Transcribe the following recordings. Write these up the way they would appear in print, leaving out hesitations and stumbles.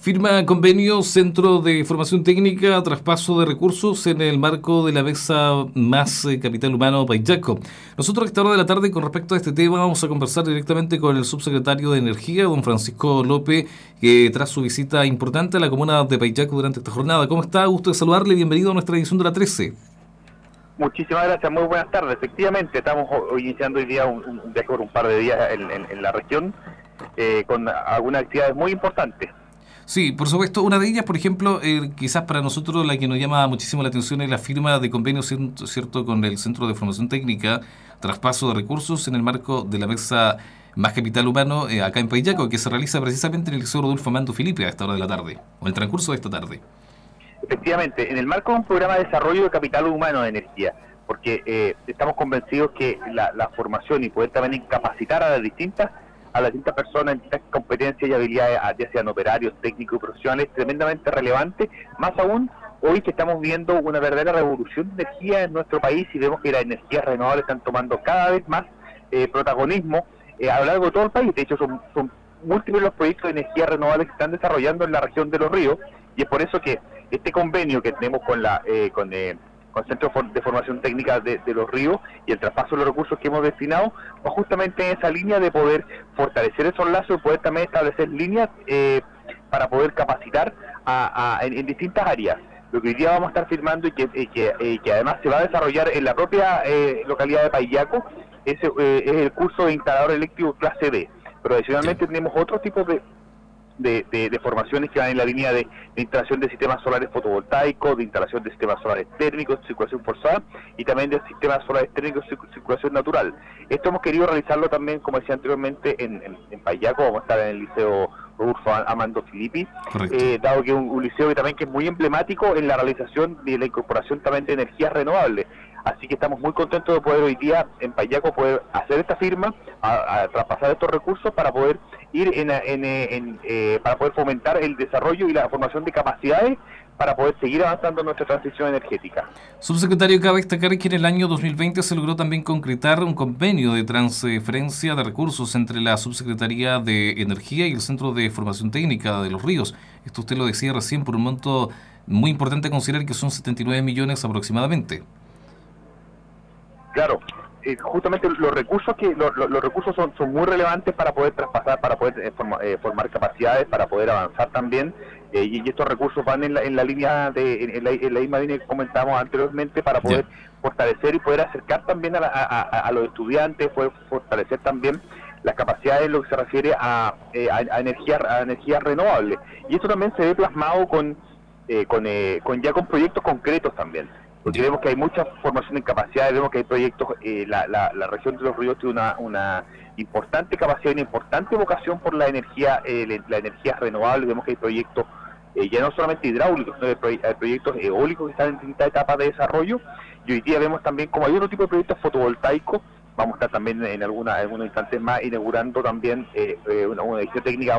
Firma convenio Centro de Formación Técnica, traspaso de recursos en el marco de la mesa Más Capital Humano Paillaco. Nosotros a esta hora de la tarde, con respecto a este tema, vamos a conversar directamente con el subsecretario de Energía, don Francisco López, que tras su visita importante a la comuna de Paillaco durante esta jornada. ¿Cómo está? Gusto de saludarle. Bienvenido a nuestra edición de la 13. Muchísimas gracias, muy buenas tardes. Efectivamente, estamos hoy iniciando hoy día un viaje por un par de días en la región con algunas actividades muy importantes. Sí, por supuesto. Una de ellas, por ejemplo, quizás para nosotros la que nos llama muchísimo la atención es la firma de convenio, ¿cierto?, con el Centro de Formación Técnica, traspaso de recursos en el marco de la mesa Más Capital Humano acá en Paillaco, que se realiza precisamente en el Liceo Rodolfo Amando Filipe a esta hora de la tarde, o en el transcurso de esta tarde. Efectivamente, en el marco de un programa de desarrollo de capital humano de energía, porque estamos convencidos que la formación y poder también capacitar a las distintas personas en distintas competencias y habilidades, ya sean operarios, técnicos y profesionales, es tremendamente relevante, más aún hoy que estamos viendo una verdadera revolución de energía en nuestro país y vemos que las energías renovables están tomando cada vez más protagonismo a lo largo de todo el país. De hecho, son múltiples los proyectos de energía renovables que están desarrollando en la región de Los Ríos, y es por eso que este convenio que tenemos con el Centro de Formación Técnica de Los Ríos y el traspaso de los recursos que hemos destinado va justamente en esa línea de poder fortalecer esos lazos y poder también establecer líneas para poder capacitar en distintas áreas. Lo que hoy día vamos a estar firmando y que además se va a desarrollar en la propia localidad de Paillaco es el curso de instalador eléctrico clase B. Pero adicionalmente tenemos otros tipos de formaciones que van en la línea de instalación de sistemas solares fotovoltaicos, de instalación de sistemas solares térmicos, circulación forzada, y también de sistemas solares térmicos, circulación natural. Esto hemos querido realizarlo también, como decía anteriormente, en Paillaco. Vamos a estar en el Liceo Rodolfo Amando Filipe, dado que es un liceo que también que es muy emblemático en la realización y la incorporación también de energías renovables. Así que estamos muy contentos de poder hoy día en Paillaco poder hacer esta firma, a traspasar estos recursos para poder ir para poder fomentar el desarrollo y la formación de capacidades para poder seguir avanzando en nuestra transición energética. Subsecretario, cabe destacar que en el año 2020 se logró también concretar un convenio de transferencia de recursos entre la Subsecretaría de Energía y el Centro de Formación Técnica de Los Ríos. Esto usted lo decía recién, por un monto muy importante a considerar, que son 79 millones aproximadamente. Claro, justamente los recursos los recursos son muy relevantes para poder traspasar, para poder formar capacidades, para poder avanzar también, y estos recursos van en la línea en la misma línea que comentábamos anteriormente, para poder fortalecer y poder acercar también a los estudiantes, poder fortalecer también las capacidades en lo que se refiere a energías renovables, y esto también se ve plasmado con proyectos concretos también. Porque vemos que hay mucha formación en capacidades, vemos que hay proyectos, la región de Los Ríos tiene una importante capacidad y una importante vocación por la energía renovable. Vemos que hay proyectos ya no solamente hidráulicos, sino hay proyectos eólicos que están en distintas etapas de desarrollo, y hoy día vemos también como hay otro tipo de proyectos fotovoltaicos. Vamos a estar también en algunos instantes más inaugurando también una edición técnica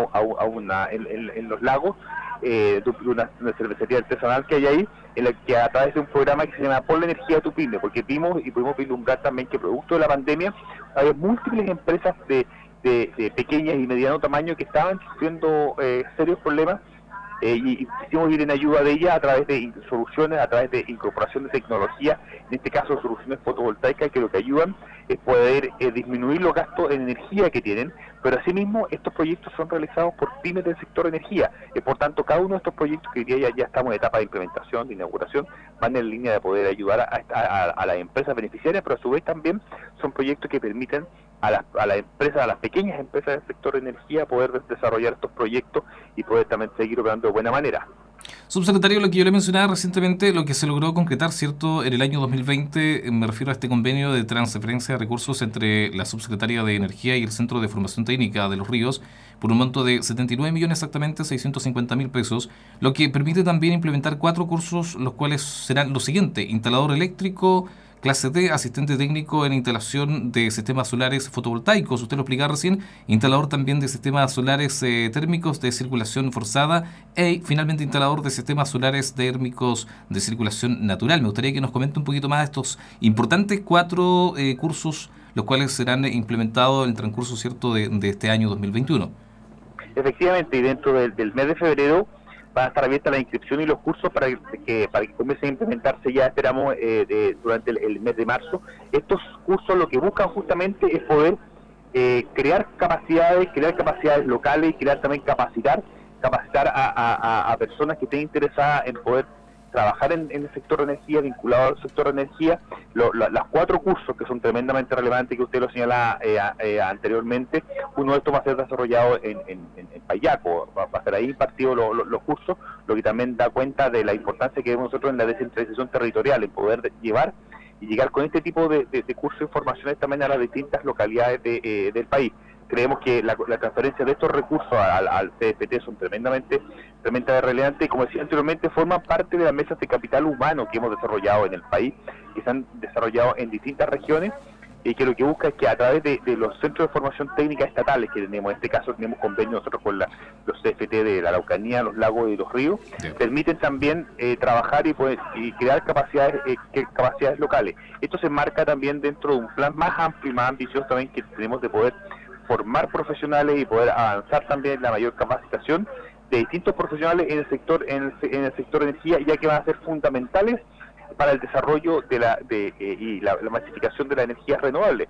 en los lagos, una cervecería artesanal que hay ahí, en la que a través de un programa que se llama Por la Energía de tu Pyme, porque vimos y pudimos vislumbrar también que producto de la pandemia había múltiples empresas de pequeñas y mediano tamaño que estaban sufriendo serios problemas, y quisimos ir en ayuda de ellas a través de soluciones, a través de incorporación de tecnología, en este caso soluciones fotovoltaicas, que lo que ayudan es poder disminuir los gastos en energía que tienen, pero asimismo estos proyectos son realizados por pymes del sector energía, por tanto cada uno de estos proyectos que hoy día ya estamos en etapa de implementación, de inauguración, van en línea de poder ayudar a las empresas beneficiarias, pero a su vez también son proyectos que permiten a las empresas, a las pequeñas empresas del sector energía, poder desarrollar estos proyectos y poder también seguir operando de buena manera. Subsecretario, lo que yo le mencionaba recientemente, lo que se logró concretar, ¿cierto?, en el año 2020, me refiero a este convenio de transferencia de recursos entre la Subsecretaría de Energía y el Centro de Formación Técnica de Los Ríos, por un monto de 79 millones exactamente, 650 mil pesos, lo que permite también implementar 4 cursos, los cuales serán lo siguiente: instalador eléctrico, clase D, asistente técnico en instalación de sistemas solares fotovoltaicos, usted lo explicaba recién, instalador también de sistemas solares térmicos de circulación forzada, y finalmente instalador de sistemas solares térmicos de circulación natural. Me gustaría que nos comente un poquito más de estos importantes 4 cursos, los cuales serán implementados en el transcurso, ¿cierto?, de este año 2021. Efectivamente, y dentro del mes de febrero van a estar abiertas la inscripción y los cursos para que comiencen a implementarse ya, esperamos, durante el mes de marzo. Estos cursos lo que buscan justamente es poder crear capacidades locales y crear también capacitar a personas que estén interesadas en poder trabajar en el sector de energía, vinculado al sector de energía. Las 4 cursos que son tremendamente relevantes, que usted lo señala anteriormente, uno de estos va a ser desarrollado en Payaco, va a ser ahí impartido los cursos, lo que también da cuenta de la importancia que vemos nosotros en la descentralización territorial, en poder llevar y llegar con este tipo de cursos y formaciones también a las distintas localidades del país. Creemos que la transferencia de estos recursos al CFT son tremendamente relevantes y, como decía anteriormente, forman parte de las mesas de capital humano que hemos desarrollado en el país, que se han desarrollado en distintas regiones, y que lo que busca es que a través de los centros de formación técnica estatales que tenemos, en este caso tenemos convenio nosotros con los CFT de la Araucanía, los lagos y los ríos, permiten también trabajar y crear capacidades locales. Esto se enmarca también dentro de un plan más amplio y más ambicioso también que tenemos de poder formar profesionales y poder avanzar también en la mayor capacitación de distintos profesionales en el sector energía, ya que van a ser fundamentales para el desarrollo y la masificación de las energías renovables.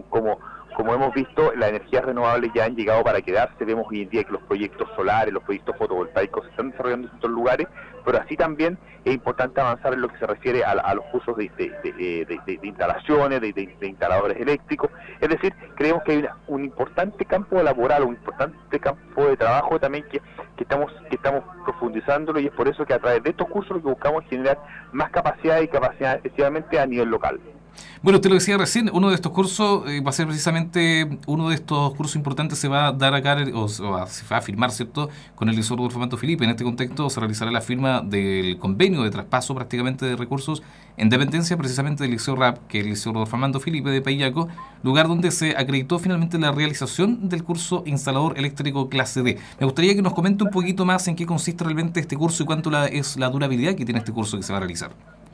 Como hemos visto, las energías renovables ya han llegado para quedarse. Vemos hoy en día que los proyectos solares, los proyectos fotovoltaicos se están desarrollando en distintos lugares, pero así también es importante avanzar en lo que se refiere a los usos de instalaciones, de instaladores eléctricos. Es decir, creemos que hay un importante campo laboral, un importante campo de trabajo también que estamos profundizándolo, y es por eso que a través de estos cursos lo que buscamos es generar más capacidad especialmente a nivel local. Bueno, usted lo decía recién, uno de estos cursos va a ser precisamente uno de estos cursos importantes, se va a dar acá, se va a firmar, ¿cierto?, con el Liceo Rodolfo Manto Filipe. En este contexto se realizará la firma del convenio de traspaso prácticamente de recursos en dependencia precisamente del Liceo RAP, que es el Liceo Rodolfo Manto Filipe de Payaco, lugar donde se acreditó finalmente la realización del curso instalador eléctrico clase D. Me gustaría que nos comente un poquito más en qué consiste realmente este curso y cuánto es la durabilidad que tiene este curso que se va a realizar.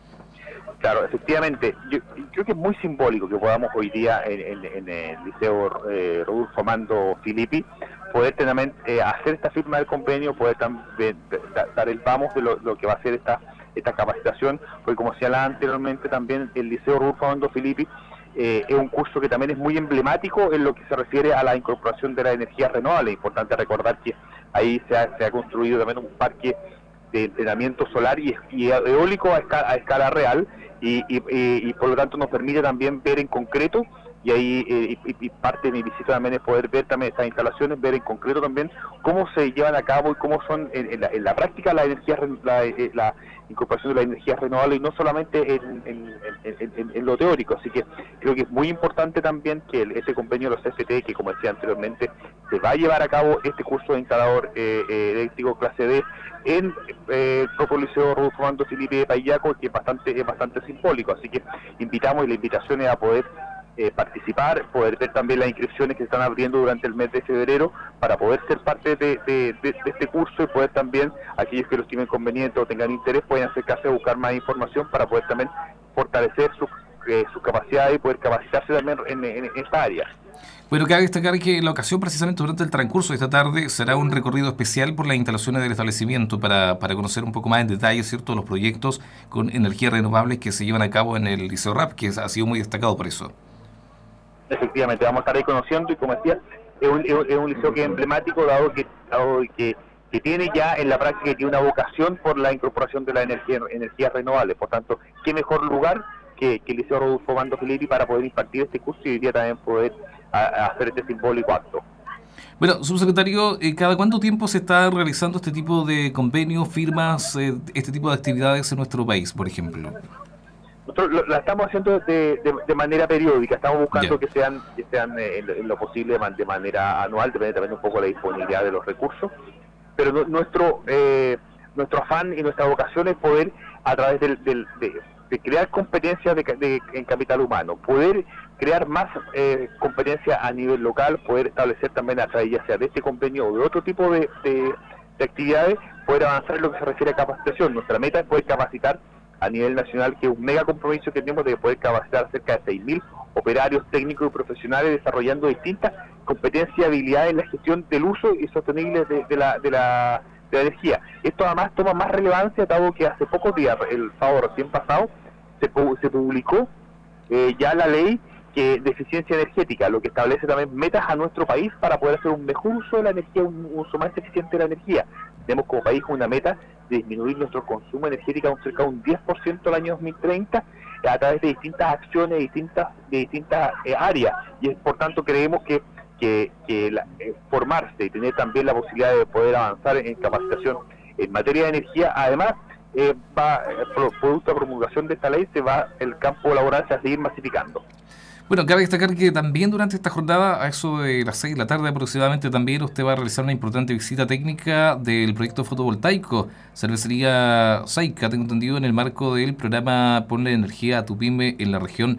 Claro, efectivamente, yo creo que es muy simbólico que podamos hoy día en el Liceo Rodolfo Manto Filippi poder hacer esta firma del convenio, poder también dar el vamos de lo que va a ser esta capacitación, porque como señalaba anteriormente también, el Liceo Rodolfo Manto Filippi es un curso que también es muy emblemático en lo que se refiere a la incorporación de las energías renovables. Es importante recordar que ahí se ha construido también un parque de entrenamiento solar y eólico a escala real, y por lo tanto nos permite también ver en concreto, y ahí y parte de mi visita también es poder ver también estas instalaciones, ver en concreto también cómo se llevan a cabo y cómo son en la práctica la incorporación de las energías renovables, y no solamente en lo teórico. Así que creo que es muy importante también que este convenio de los CFT, que como decía anteriormente, se va a llevar a cabo este curso de instalador eléctrico clase D en el propio Liceo Rodolfo Manto Filipe de Payaco, que es bastante simbólico. Así que invitamos, y la invitación es a poder participar, poder ver también las inscripciones que están abriendo durante el mes de febrero para poder ser parte de este curso, y poder también, aquellos que lo estimen conveniente o tengan interés, pueden acercarse a buscar más información para poder también fortalecer sus capacidades y poder capacitarse también en esta área. Bueno, cabe destacar que la ocasión, precisamente durante el transcurso de esta tarde, será un recorrido especial por las instalaciones del establecimiento para conocer un poco más en detalle, ¿cierto?, los proyectos con energías renovables que se llevan a cabo en el Liceo RAP, que ha sido muy destacado por eso. Efectivamente, vamos a estar ahí conociendo, y como decía, es un liceo que es emblemático, dado que tiene ya en la práctica, tiene una vocación por la incorporación de las energías renovables. Por tanto, qué mejor lugar que el Liceo Rodolfo Manto Filipe para poder impartir este curso y hoy día también poder hacer este simbólico acto. Bueno, subsecretario, ¿cada cuánto tiempo se está realizando este tipo de convenios, firmas, este tipo de actividades en nuestro país, por ejemplo? Nosotros la estamos haciendo de manera periódica, estamos buscando que sean en lo posible de manera anual, depende también un poco de la disponibilidad de los recursos, pero nuestro afán y nuestra vocación es poder, a través de crear competencias en capital humano, poder crear más competencias a nivel local, poder establecer también, a través ya sea de este convenio o de otro tipo de actividades, poder avanzar en lo que se refiere a capacitación. Nuestra meta es poder capacitar a nivel nacional, que es un mega compromiso que tenemos de poder capacitar cerca de 6.000 operarios técnicos y profesionales, desarrollando distintas competencias y habilidades en la gestión del uso y sostenible de de la energía. Esto además toma más relevancia dado que hace pocos días, el sábado recién pasado, se publicó ya la ley de eficiencia energética, lo que establece también metas a nuestro país para poder hacer un mejor uso de la energía, un uso más eficiente de la energía. Tenemos como país una meta de disminuir nuestro consumo energético a cerca de un 10% al año 2030 a través de distintas acciones, de distintas áreas, y por tanto creemos que formarse y tener también la posibilidad de poder avanzar en capacitación en materia de energía, además producto de promulgación de esta ley, el campo laboral se va a seguir masificando. Bueno, cabe destacar que también durante esta jornada, a eso de las 6 de la tarde aproximadamente, también usted va a realizar una importante visita técnica del proyecto fotovoltaico Cervecería Saica, tengo entendido, en el marco del programa Ponle Energía a tu Pyme en la región,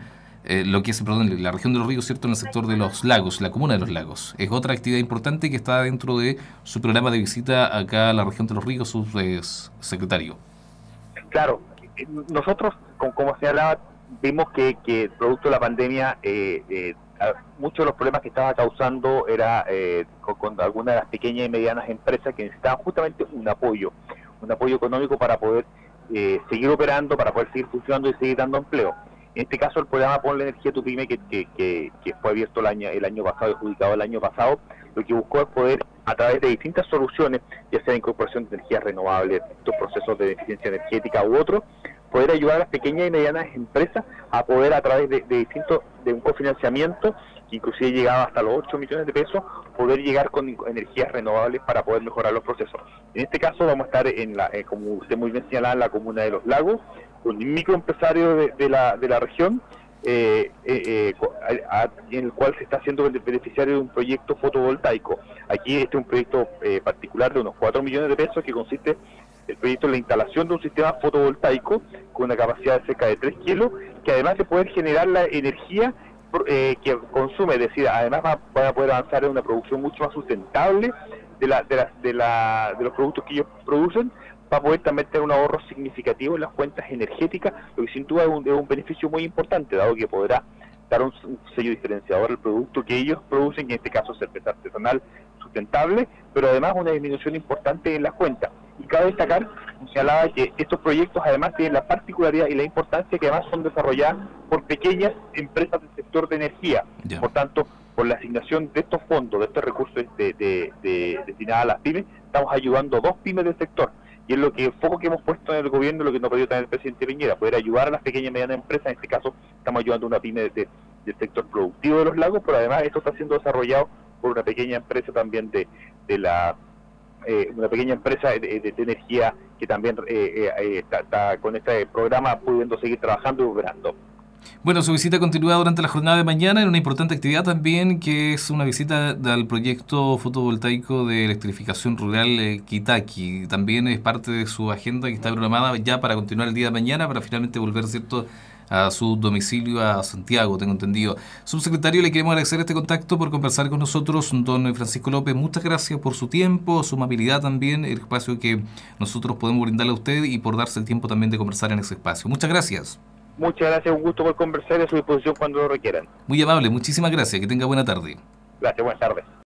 la región de los ríos, ¿cierto?, en el sector de los lagos, la comuna de los lagos. Es otra actividad importante que está dentro de su programa de visita acá a la región de los ríos, su secretario. Claro, nosotros, como señalaba, vimos que producto de la pandemia, muchos de los problemas que estaba causando era con algunas de las pequeñas y medianas empresas que necesitaban justamente un apoyo económico para poder seguir operando, para poder seguir funcionando y seguir dando empleo. En este caso, el programa Ponle Energía a tu Pyme, que fue abierto el año pasado y adjudicado el año pasado, lo que buscó es poder, a través de distintas soluciones, ya sea incorporación de energías renovables, estos procesos de eficiencia energética u otros, poder ayudar a las pequeñas y medianas empresas a poder, a través de un cofinanciamiento, que inclusive llegaba hasta los 8 millones de pesos, poder llegar con energías renovables para poder mejorar los procesos. En este caso vamos a estar, como usted muy bien señalaba, en la comuna de Los Lagos, con un microempresario de la región, en el cual se está haciendo beneficiario de un proyecto fotovoltaico. Aquí este es un proyecto particular de unos 4 millones de pesos, que consiste el proyecto en la instalación de un sistema fotovoltaico con una capacidad de cerca de 3 kilos, que además de poder generar la energía que consume, es decir, además van a poder avanzar en una producción mucho más sustentable de los productos que ellos producen, para poder también tener un ahorro significativo en las cuentas energéticas, lo que sin duda es un beneficio muy importante, dado que podrá dar un sello diferenciador al producto que ellos producen, que en este caso es cerveza artesanal sustentable, pero además una disminución importante en las cuentas. Y cabe destacar, como señalaba, que estos proyectos además tienen la particularidad y la importancia que además son desarrolladas por pequeñas empresas del sector de energía. Ya. Por tanto, por la asignación de estos fondos, de estos recursos destinados a las pymes, estamos ayudando a 2 pymes del sector. Y es el foco que hemos puesto en el gobierno, lo que no ha podido tener el presidente Piñera, poder ayudar a las pequeñas y medianas empresas. En este caso, estamos ayudando a una pyme del sector productivo de los lagos, pero además esto está siendo desarrollado por una pequeña empresa también una pequeña empresa de energía que también está con este programa pudiendo seguir trabajando y operando. Bueno, su visita continúa durante la jornada de mañana en una importante actividad también, que es una visita al proyecto fotovoltaico de electrificación rural Kitaki. También es parte de su agenda que está programada ya para continuar el día de mañana, para finalmente volver, ¿cierto?, a su domicilio a Santiago, tengo entendido. Subsecretario, le queremos agradecer este contacto por conversar con nosotros, don Francisco López. Muchas gracias por su tiempo, su amabilidad también, el espacio que nosotros podemos brindarle a usted y por darse el tiempo también de conversar en ese espacio. Muchas gracias. Muchas gracias, un gusto por conversar, a su disposición cuando lo requieran. Muy amable, muchísimas gracias, que tenga buena tarde. Gracias, buenas tardes.